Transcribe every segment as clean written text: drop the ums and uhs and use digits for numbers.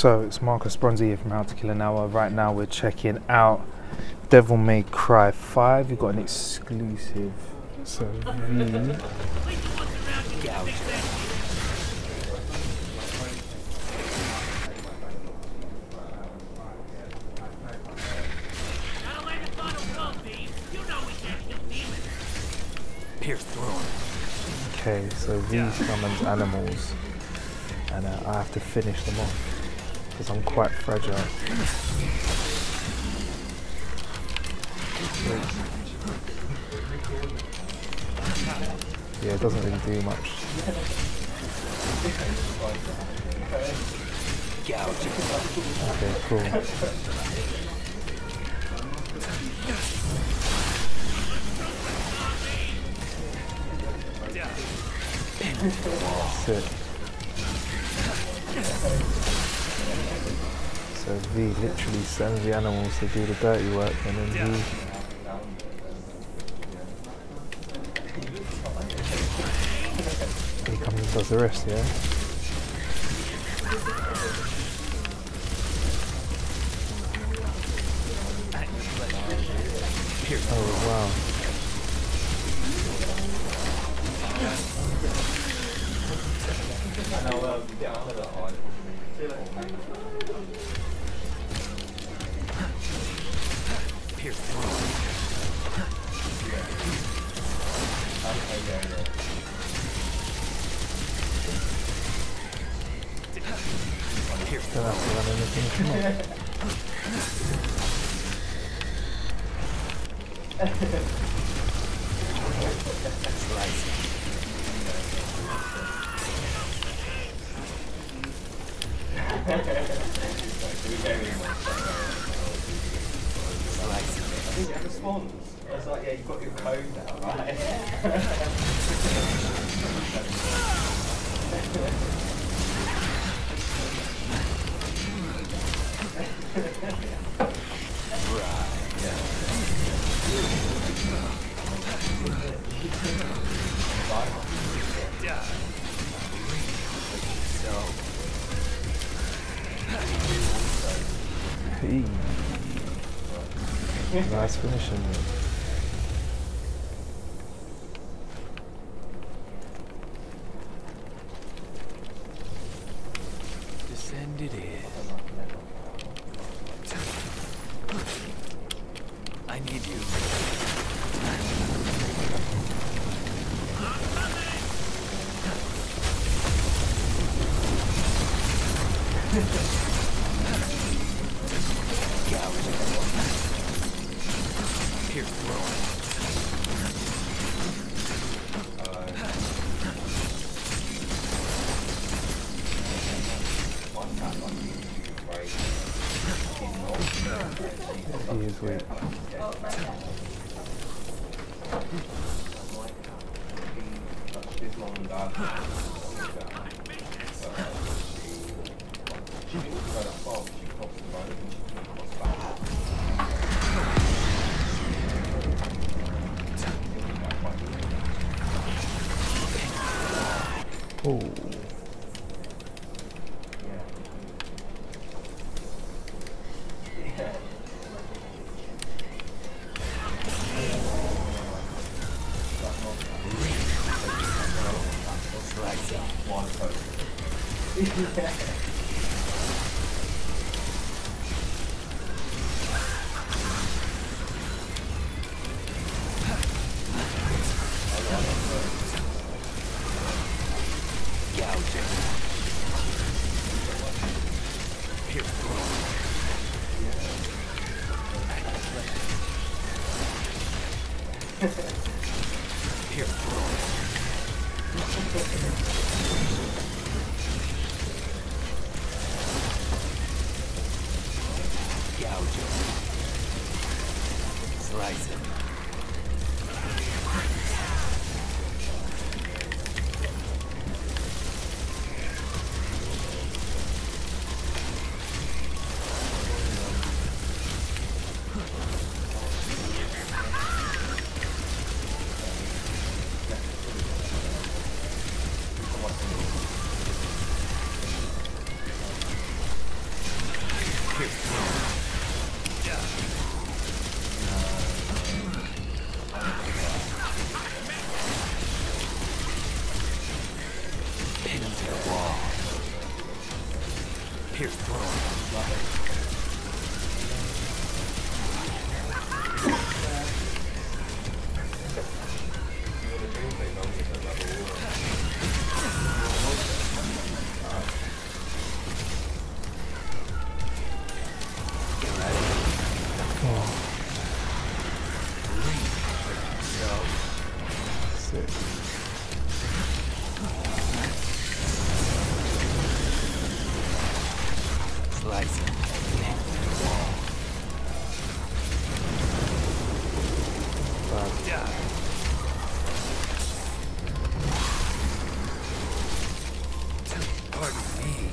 So it's Marcus Bronzy here from How to Kill an Hour. Right now we're checking out Devil May Cry 5. We've got an exclusive. So okay, so V summons animals, and I have to finish them off because I'm quite fragile. Yeah, it doesn't really do much. Okay, cool. That's it. So V literally sends the animals to do the dirty work, and then he comes and does the rest, yeah? Oh wow. Don't have to run anything, come on. I think it responds. I was like, yeah, you've got your code now, right? Hey. Nice finishing. Descended in. I need you. He is weak. Oh. Pierce through. Slice it. Pardon me.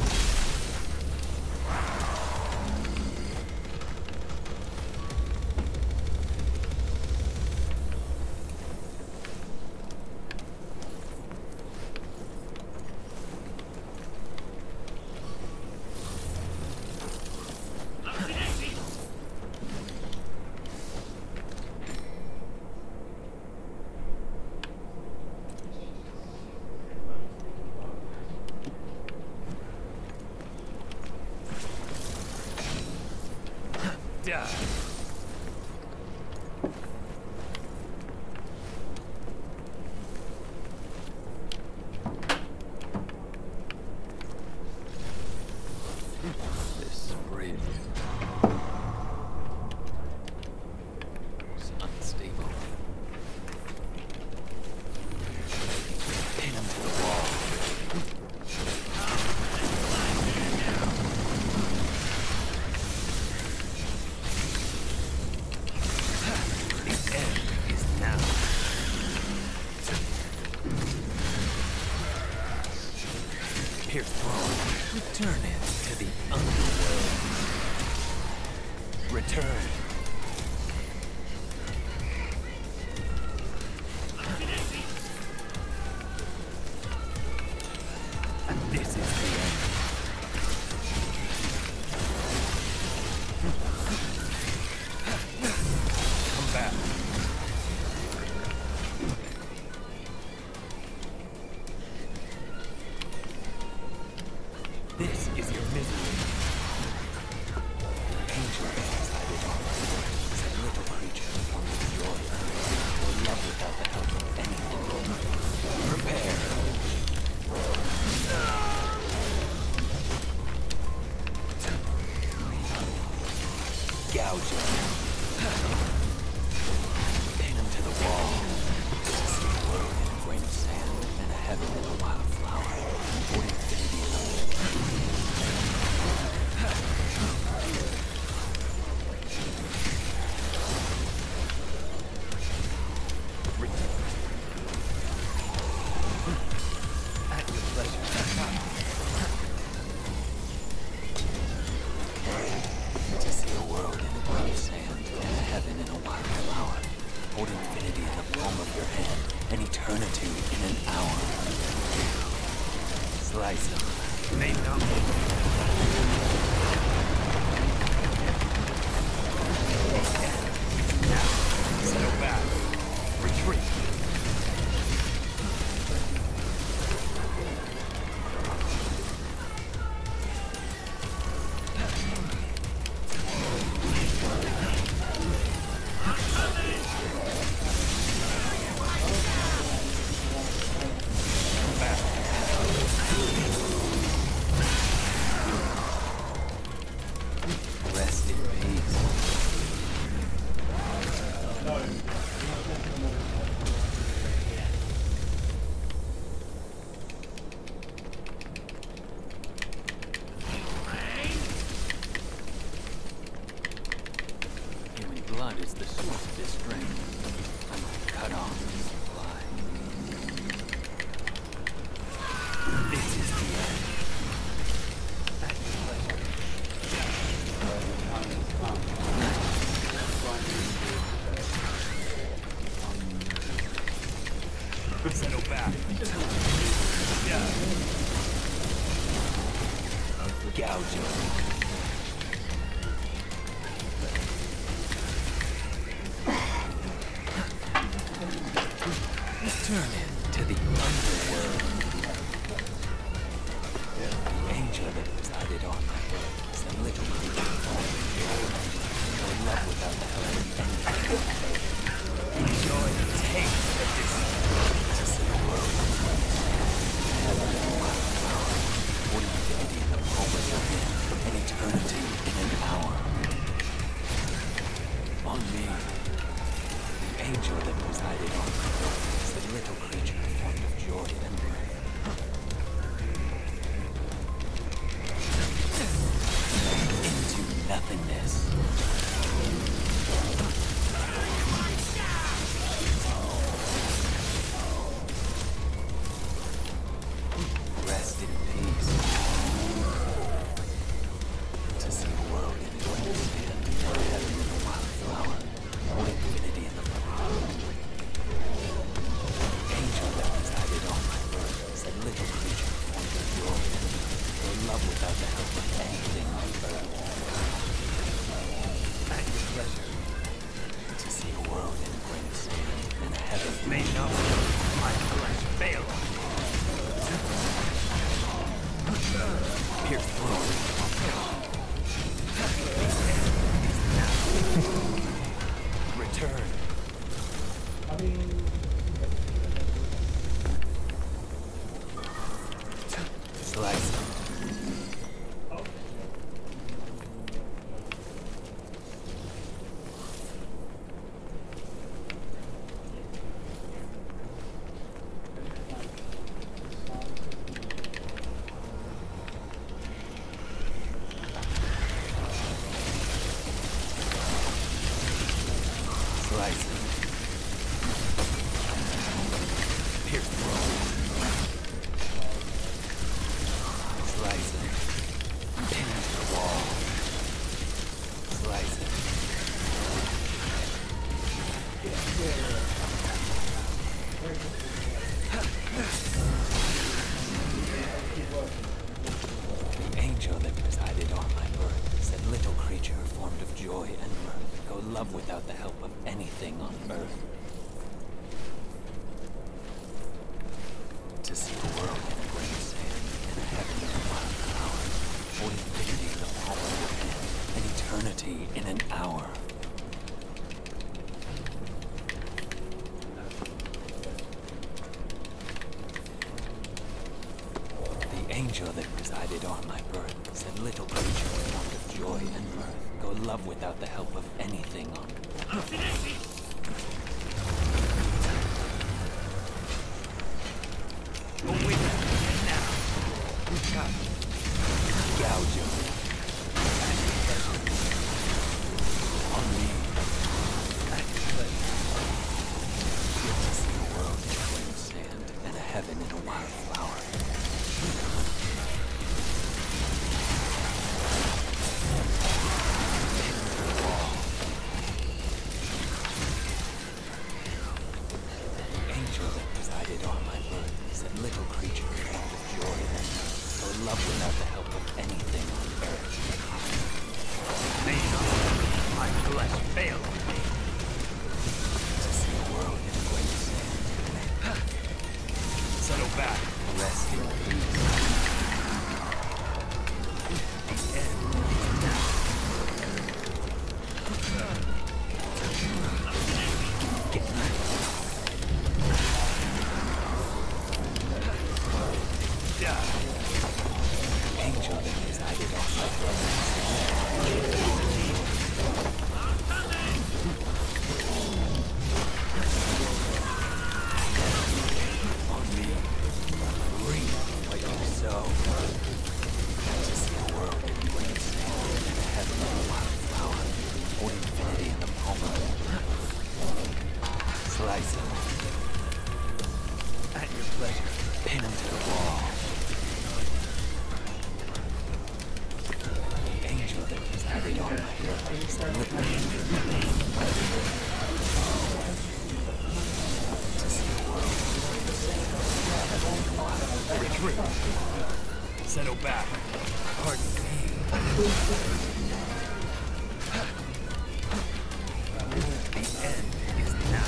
Die. This bridge is unstable. Pin him to the wall. Pierce through. Return it to the underworld. Return. And this is the end. Come back. This is your misery. The angel decided on is a little creature from your earth will love without the help of anything. Prepare. Gouge him. Pin him to the wall. To see a world in a grain of sand and a heaven in a wild flower. For infinity alone. At your pleasure. To see a world in a grain of sand and a heaven in a wild flower. Hold infinity in the palm of your hand and eternity in an hour. Slice them. Make them. Now, settle back. Retreat. Rest in peace. Human blood is the source of his strength. I might cut off his supply. This is the end. At your pleasure. Settle back. Gouge him. Turn it to the underworld. The angel that decided on rest in peace. To see a world in quicksand, and heaven in a wildflower, or infinity in the palm. Angel that resided on my birth said, little creature formed of joy, or love without the help of anything on earth. At your pleasure. To see a world in quicksand, and heaven may not my flesh fail. Pierce through. Return. Slice. Slice. Pierce through. Slice it. Pin it to the wall. Slice it. The angel that presided on my birth said, little creature formed of joy and mirth, go love without the help of anything on earth. To see a world in a grain of sand, and a heaven in a wildflower, or infinity in the palm of your hand, and eternity in an hour. The angel that presided on my birth said, little creature formed of joy and mirth, go love without the help of anything on earth. Gouge him. On me. Good to see a world in clean sand, and a heaven in a wildflower. Angel that presided on my birth said, little creature formed of joy and mirth, go love without the help of anything on earth. May not my flesh fail me. To see a world in great sand. Settle back. Rest in peace. The end is now. Get ready. Die. Angel that resided on my throne. On me. Reap what you sow. To see a world in great sand, and a heaven in a wildflower, or infinity in the palm of it. Slice it. At your pleasure. Pin him to the wall. The angel that presided on my birth said, little to see a world in retreat. Settle back. Pardon me. The end is now.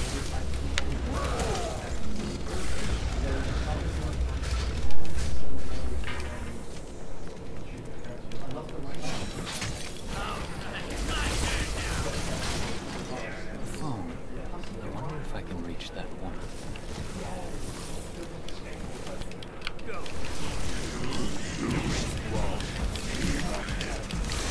Phone. I wonder if I can reach that woman. Go. Wall.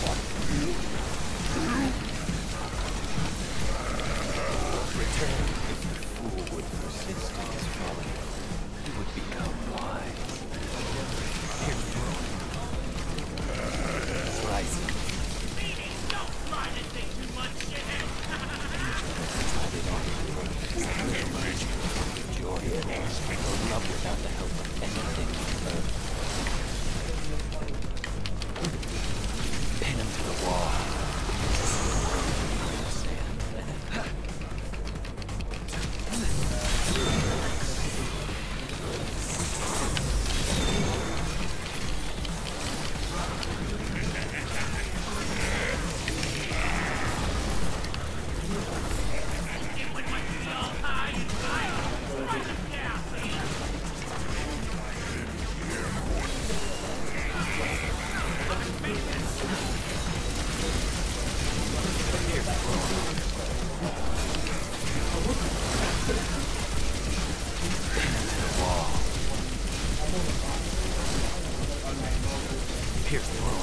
Pierce through.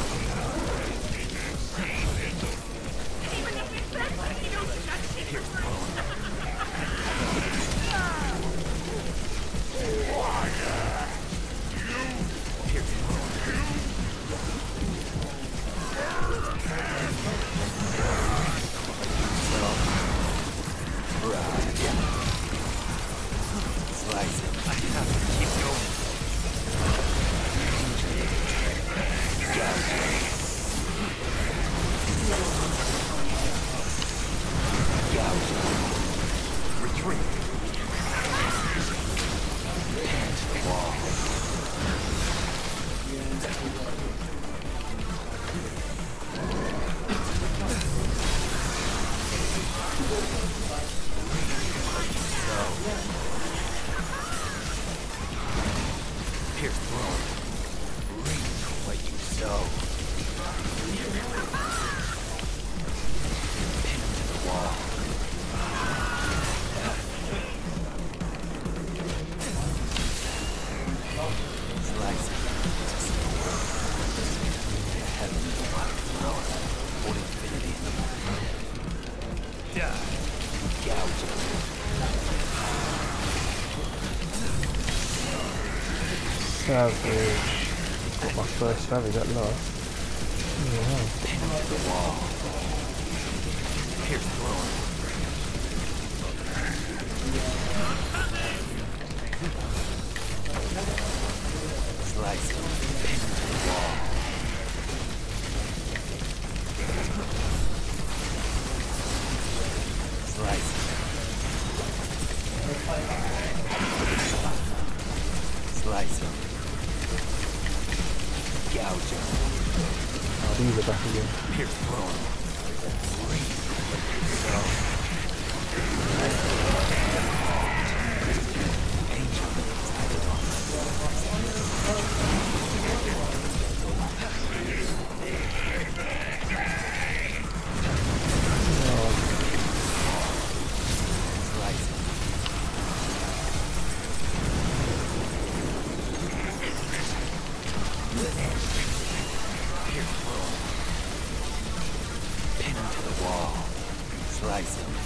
Pierce Slice it. I have to keep going. Gouge. Retreat. Pin to the wall. Pierce through. Reap what you sow. Pin him to the wall. Slice it. Heaven is upon the throne. For infinity in the mind. Die. Gouge it. Savage. Got my first savage at last. Yeah. Pin him to the wall. Pierce through. Slice him. Pin him to the wall. Slice him. Slice him. Gouge him. Oh, these are back again. Pierce through. Reap what you sow. Angel tied on. Slice him. Pierce through. Pin him to the wall. Slice him.